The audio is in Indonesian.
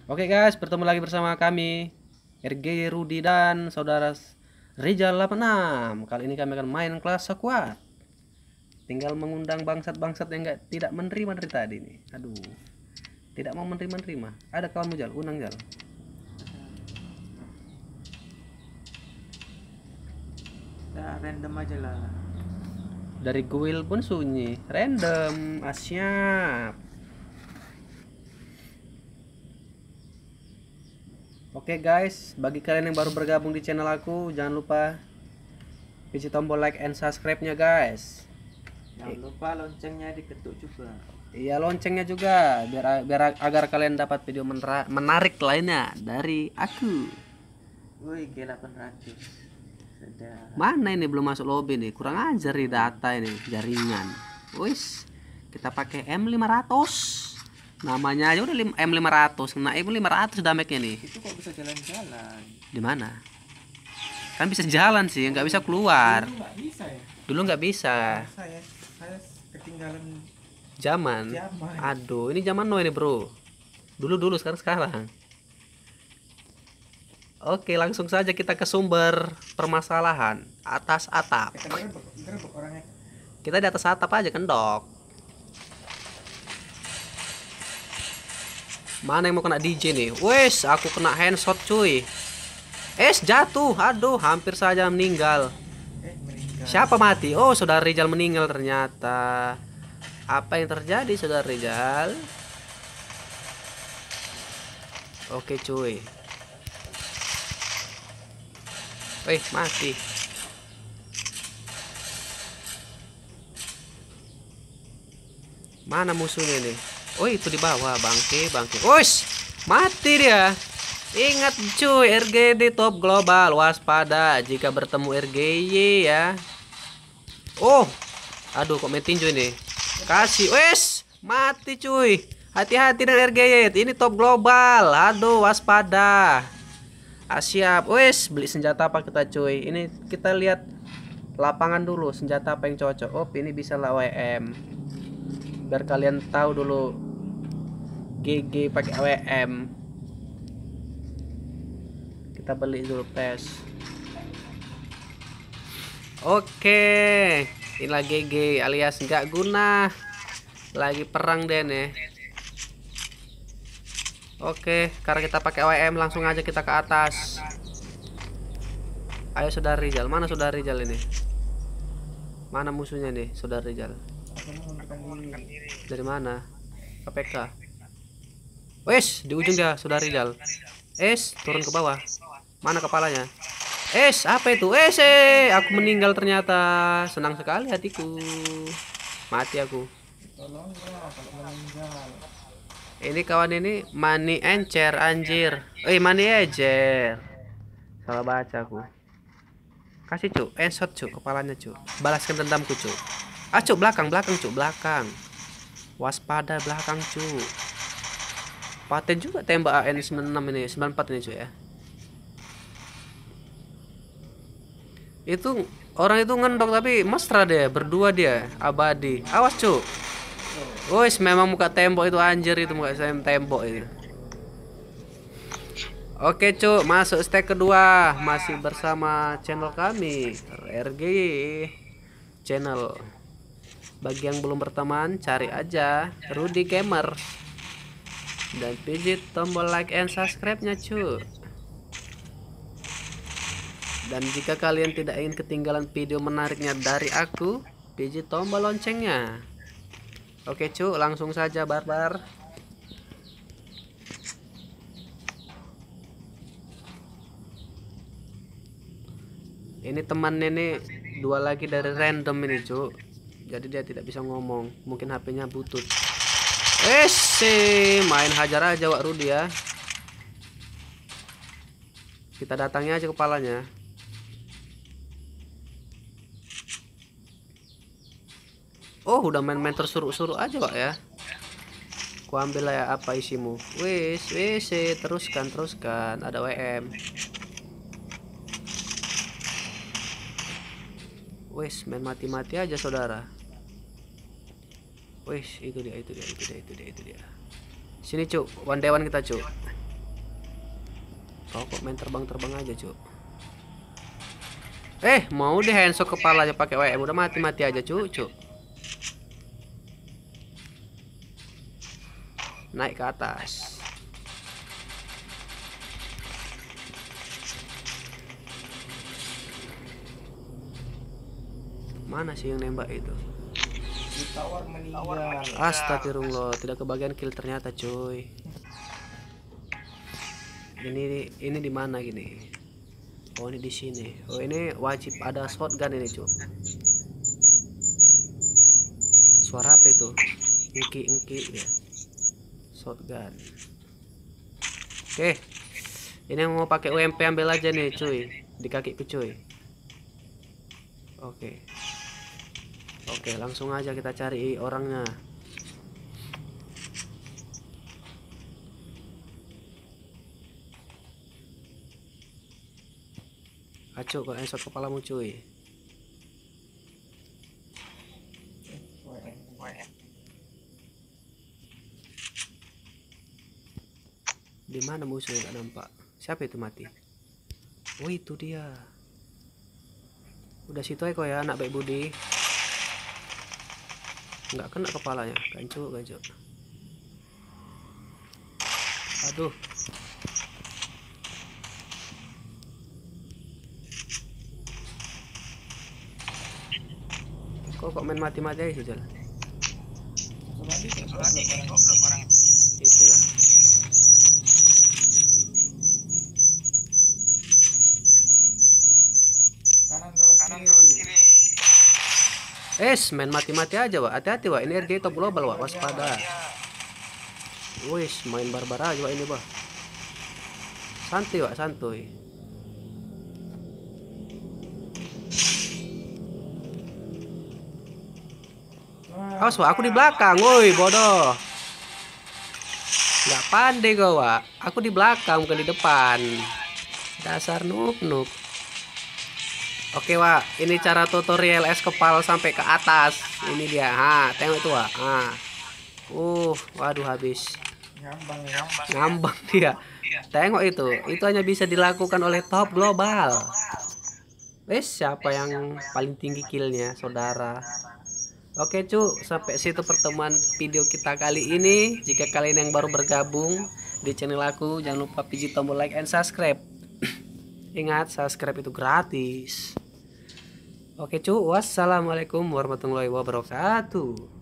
Oke guys, bertemu lagi bersama kami RG Rudi dan saudara Rizal 86. Kali ini kami akan main kelas squad. Tinggal mengundang bangsat-bangsat yang tidak menerima dari tadi nih. Aduh, tidak mau menerima. Ada kawanmu Jal, undang Jal. Ya, random aja lah. Dari guild pun sunyi, random. Siap. Oke guys, bagi kalian yang baru bergabung di channel aku, jangan lupa pencet tombol like and subscribe-nya guys. Jangan lupa loncengnya diketuk juga. Iya, loncengnya juga biar agar kalian dapat video menarik lainnya dari aku. Woi, G800. Sudah. Mana ini belum masuk lobby nih? Kurang ajar nih data ini jaringan. Wis, kita pakai M500. Namanya aja udah M500. Kena M500 damage-nya nih. Itu kok bisa jalan-jalan? Di mana? Kan bisa jalan sih, nggak bisa keluar. Dulu nggak bisa ya? Dulu nggak bisa. Saya ketinggalan Zaman. zaman. Aduh, ini zaman no ini, Bro. Dulu sekarang. Oke, langsung saja kita ke sumber permasalahan. Atas atap. Kita gerbek orangnya. Kita di atas atap aja kan, Dok. Mana yang mau kena DJ nih? Wes, aku kena handshot cuy. Jatuh. Aduh, hampir saja meninggal. Meninggal. Siapa mati? Oh, saudara Rizal meninggal ternyata. Apa yang terjadi, saudara Rizal? Oke, cuy. Mati. Mana musuhnya nih? Oh, itu di bawah, bangke. Wush, mati dia. Ingat cuy, RGD top global, waspada jika bertemu RGY ya. Oh, aduh kok main tinju ini. Kasih, wes, mati cuy. Hati-hati dengan RGY, ini top global. Aduh, waspada. Siap, wes, beli senjata apa kita cuy? Ini kita lihat lapangan dulu, senjata apa yang cocok. Oh, ini bisa lah WM. Biar kalian tahu dulu GG pakai WM. Kita beli dulu PES. Oke, inilah GG alias nggak guna. Lagi perang deh nih. Oke, karena kita pakai WM langsung aja kita ke atas. Ayo saudara Rizal, mana saudara Rizal ini? Mana musuhnya nih, saudara Rizal? Dari mana? KPK. Wes, di ujung dia, saudara Rizal. Turun ke bawah. Mana kepalanya? Apa itu? Aku meninggal ternyata. Senang sekali hatiku. Mati aku. Ini kawan ini money encer anjir. Money encer. Salah baca aku. Kasih cuk, enshot cuk kepalanya cuk. Balaskan dendamku cuk. Cuk belakang cuk, belakang. Waspada belakang cuk. Paten juga tembak AN96 ini, 94 ini cuy ya. Itu orang itu ngendok tapi mesra deh, berdua dia, abadi. Awas cuk. Wes, memang muka tembok itu anjir, itu muka saya tembok itu. Oke cuk, masuk stack kedua. Masih bersama channel kami RG channel. Bagi yang belum berteman, cari aja Rudi Gamer dan pijit tombol like and subscribe nya cuy. Dan jika kalian tidak ingin ketinggalan video menariknya dari aku, pijit tombol loncengnya. Oke cu, langsung saja barbar. Ini temannya nih dua lagi dari random ini cu. Jadi dia tidak bisa ngomong, mungkin HP-nya butut. Main hajar aja Wak Rudi ya. Kita datangi aja kepalanya. Oh, udah main-main tersuruh-suruh aja Wak ya. Ku ambil ya apa isimu. Teruskan. Ada WM. Main mati-mati aja saudara. Itu dia. Sini cuk, one day one kita cuk. Kok main terbang-terbang aja, Cuk. Mau di handshot kepalanya pakai WM, udah mati-mati aja, Cuk. Naik ke atas. Mana sih yang nembak itu? Di tower meninggal. Astagfirullah, tidak kebagian kill ternyata, cuy. Ini di mana gini? Oh, ini di sini. Oh, ini wajib ada shotgun ini, cuy. Suara apa itu? Engki ya. Shotgun. Oke. Ini yang mau pakai UMP ambil aja nih, cuy. Di kakiku, cuy. Oke, langsung aja kita cari orangnya. Acuh, kok headshot kepalamu, cuy. Di mana musuhnya, nggak nampak. Siapa itu mati? Oh, itu dia. Udah situ aja kok ya, anak baik budi. Nggak kena kepalanya. Gancuk. Aduh. Kok main mati-mati aja sih, Jal? Itulah. Kanan terus kiri. Main mati-mati aja, Wak. Hati-hati, Wak. Ini RG top global, Wak. Waspada. Wis, main barbar aja, Wak, ini, Wak. Santai, Wak, santuy. Awas, Wak, aku di belakang, woi, bodoh. Nggak pandai kau, Wak. Aku di belakang, bukan di depan. Dasar noob. Oke, Wak, ini cara tutorial es kepal sampai ke atas. Ini dia. Tengok itu, Wak. Waduh, habis. Ngambang dia. Tengok itu. Itu hanya bisa dilakukan oleh top global. Siapa yang paling tinggi killnya, saudara? Oke, sampai situ pertemuan video kita kali ini. Jika kalian yang baru bergabung di channel aku, jangan lupa pijit tombol like and subscribe. Ingat, subscribe itu gratis. Oke, wassalamualaikum warahmatullahi wabarakatuh.